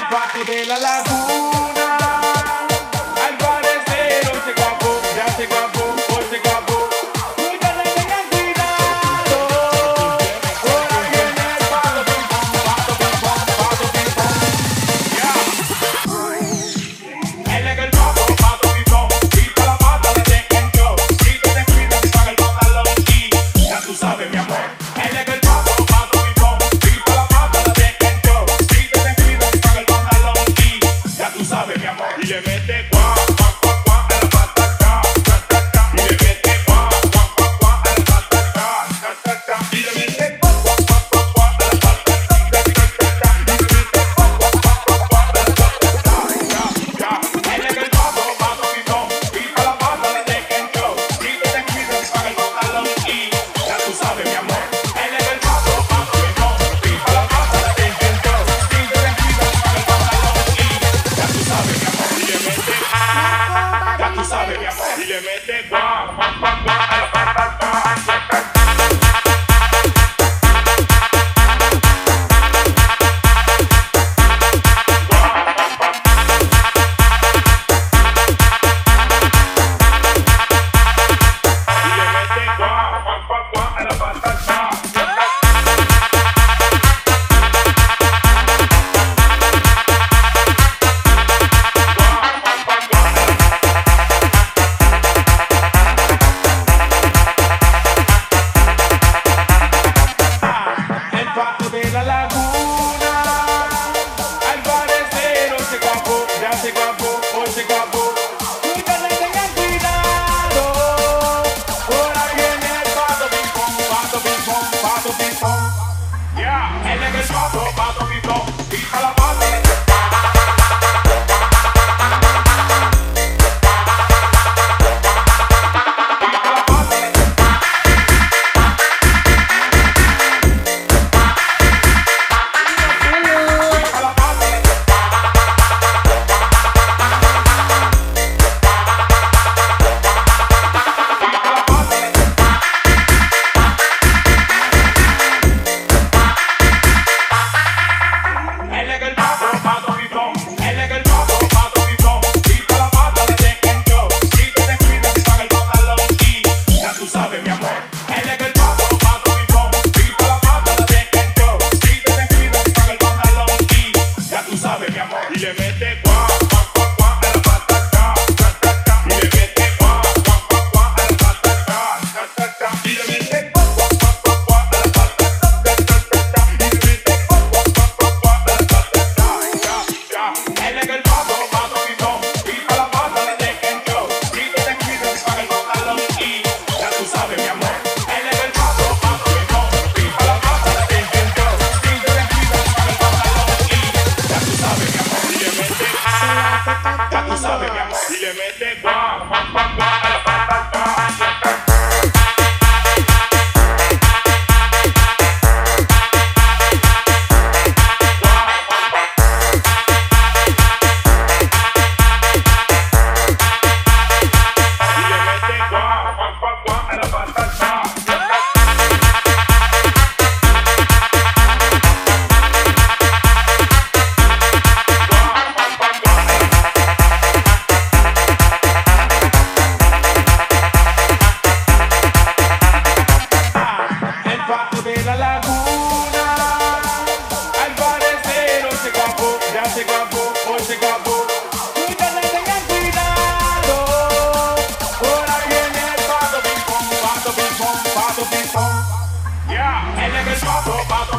pato de la laguna. Al parecer hoy se acabó, ya se acabó, hoy se acabó. Ustedes tengan cuidado. Por ahí viene el pato ping pong, pato ping pong, pato ping pong. Yeah. Él es el pato ping pong. Quita la pata, le dejen yo. Si tú te cuidas, paga el pantalón y ya tú sabes, mi amor. Él es el pato ping pong. Quita la pata, le dejen yo. Si tú te cuidas, paga el pantalón y ya tú sabes, mi amor. Y le mete guau, guau, guau, guau, a la pata, ca, ca, ca, ca. Y le mete guau, guau, guau, guau, a la pata, ca, ca, ca, ca. Y le mete guau, guau, guau, guau, guau, a la pata, ca, ca, ca, ca. Y le mete guau, guau, guau, guau, guau, a la pata, ca, ca, ca. Él es el pato ping pong. Quita la pata, le dejen yo. Si tú te cuidas, paga el pantalón y ya tú sabes, mi amor. Él es el pato ping pong. Quita la pata, le dejen yo. Si tú te cuidas, paga el pantalón y ya tú sabes, mi amor. Y le mete, ya tú sabes, mi amor. Y le mete guau, guau, guau, guau, a la pata, ca, ca, ca. Y le mete guau, guau, guau, guau, a la pata, ca, ca, ca. El pato de la laguna. Al parecer hoy se acabó, ya se acabó, hoy se acabó. Ustedes tengan cuidado. Por ahí viene el pato ping pong, pato ping pong, pato ping pong. Yeah, él es el pato ping pong. Quita la pata. Él es el pato ping pong. Él es el pato ping pong. Quita la pata, le dejen yo. Si tú te cuidas, paga el pantalón y ya tú sabes, mi amor. Él es el pato ping pong. Quita la pata, le dejen yo. Si tú te cuidas, paga el pantalón y ya tú sabes, mi amor. Y le mete guau, guau, guau, guau, a la pata, ca, ca, ca, ca. Y le mete guau, guau, guau, guau, a la pata, ca, ca, ca, ca. Y le mete guau, guau, guau, guau, guau, a la pata, ca, ca, ca, ca. Y le mete guau, guau, guau, guau, guau, a la pata, ca, ca, ca. Él es el pato ping pong. Quita la pata, le dejen yo. Si tú te cuidas, paga el pantalón y ya tú sabes, mi amor. Él es el pato ping pong. Quita la pata, le dejen yo. Si tú te cuidas, paga el pantalón y ya tú sabes, mi amor. Y le mete, ya tú sabes, mi amor. Y le mete guau, guau, guau, guau, a la pata, ca, ca, ca. Y le mete guau, guau, guau, guau, a la pata, ca, ca, ca. El pato de la laguna. Al parecer hoy se acabó, ya se acabó, hoy se acabó. Ustedes tengan cuidado. Por ahí viene el pato ping pong, pato ping pong, pato ping pong. Yeah, él es el pato